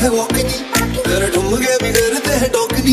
है वॉकनी, तेरे ठुमके भी करते हैं टोकनी।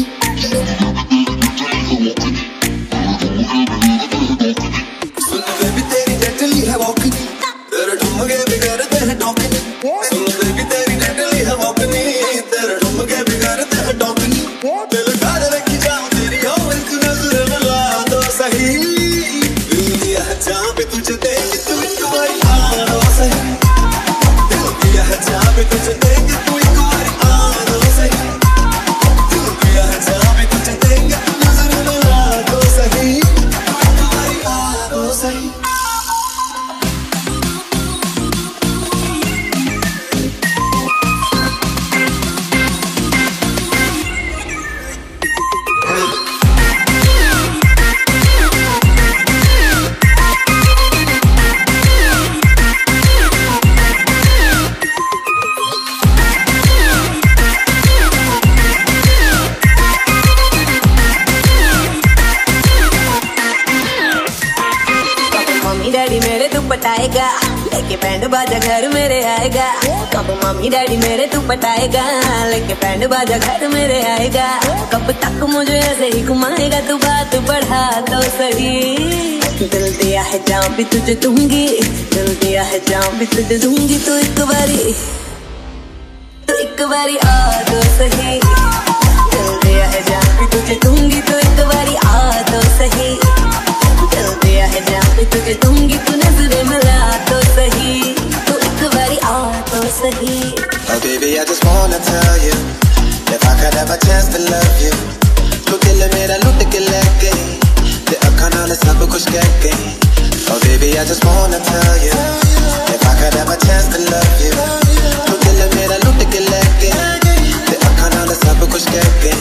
सुन बेबी तेरी डटली है वॉकनी, तेरे ठुमके भी करते हैं टोकनी। सुन बेबी तेरी डटली है वॉकनी, तेरे ठुमके भी करते हैं टोकनी। दिल ठार रखी जाऊं तेरी हो एक नजर मिला तो सही, दिल दिया है जहाँ पे तुझे देंगे तू एक बारी आ तो सही, दिल दिया है जहाँ पे तुझे देंगे तू एक बारी आ तो सही, दिल दिया है जहाँ पे तुझे देंगे तू नजर मिला तो सही, तू एक बारी आ तो सही। डैडी मेरे तू पटाएगा, लेके बैंड बाजा घर मेरे आएगा। कब मम्मी डैडी मेरे तू पटाएगा, लेके बैंड बाजा घर मेरे आएगा। कब तक मुझे ऐसे ही घुमाएगा, तू बात बढ़ा तो सही। दिल दिया है जहाँ भी तुझे दूंगी, दिल दिया है जहाँ भी तुझे दूंगी। तो एक बारी आ तो सही, दिल दिया है जहाँ भी तुझे दूंगी। तो एक बारी आ तो सही, दिल दिया है जहाँ भी तुझे दूंगी। तू नजरे मिला तो सही, तो एक बारी आ तो सही। Oh baby I just wanna tell you, if I could have a chance to love you, तो दिल मेरा लुट के ले गई, ते अखां नाल सब कुछ कह गई। Oh baby I just wanna tell you, if I could have a chance to love you, तो दिल मेरा लुट के ले गई, ते अखां नाल सब कुछ कह गई।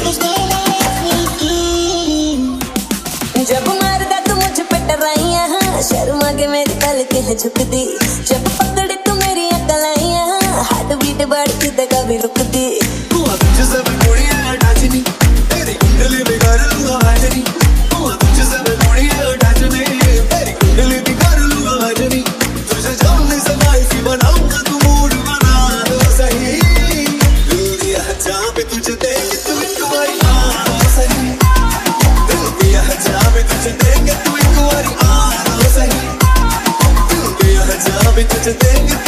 जब मारदा तू मुझ पे टराइयां, शर्मा के मेरी पलकें है झुकती। जब पकड़े तू मेरी कलाइयां, हार्ट बीट बढ़ती तो कभी रुकती। तुझसे मैं कुड़ियां अटैचनी, तेरी कुंडली बिगाड़ लूंगा हाजरी। तुझसे मैं कुड़ियां अटैचनी, तेरी कुंडली बिगाड़ लूंगा हाजरी। तुझे जाने से वाइफी बनाऊंगा, तू मूड बना तो सही। दिल दिया है जहाँ पे तुझे देंगे तू एक बारी आ तो सही, दिल दिया है जहाँ पे तुझे देंगे तू एक बारी आ तो सही, दिल दिया है जहाँ पे तुझे देंगे